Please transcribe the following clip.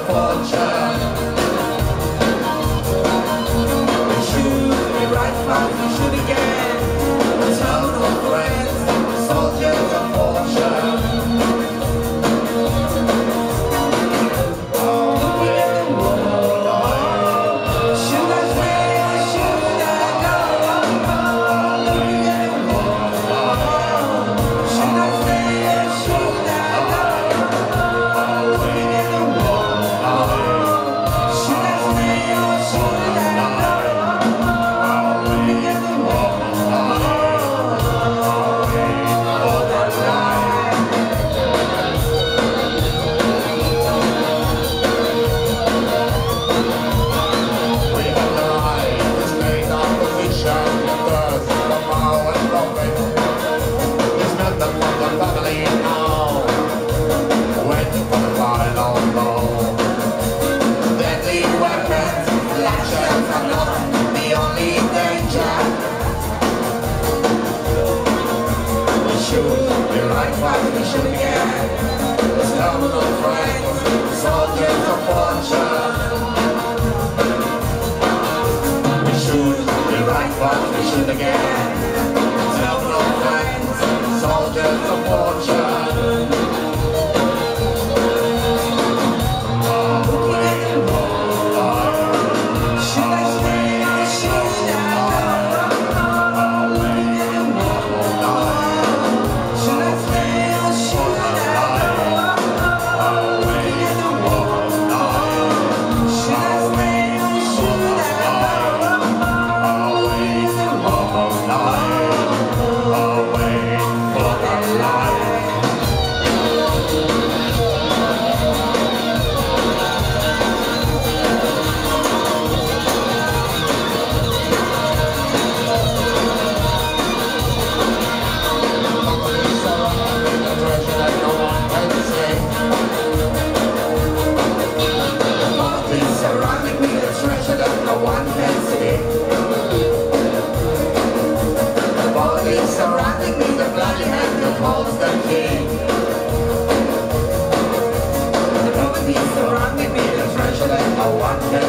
fortune. We shoot, we write fast, we shoot again. Total friends, soldiers of fortune. We shoot again, terminal friends, soldiers of fortune. We shoot, we write fast, we shoot again, terminal friends, soldiers of fortune. Should I stay or should I go? Should I stay or should I go? Should I stay or should I away for the light. Surrounding me, the treasure that no one can see. The body surrounding me, the bloody hand that holds the key. The property surrounding me, the treasure that no one can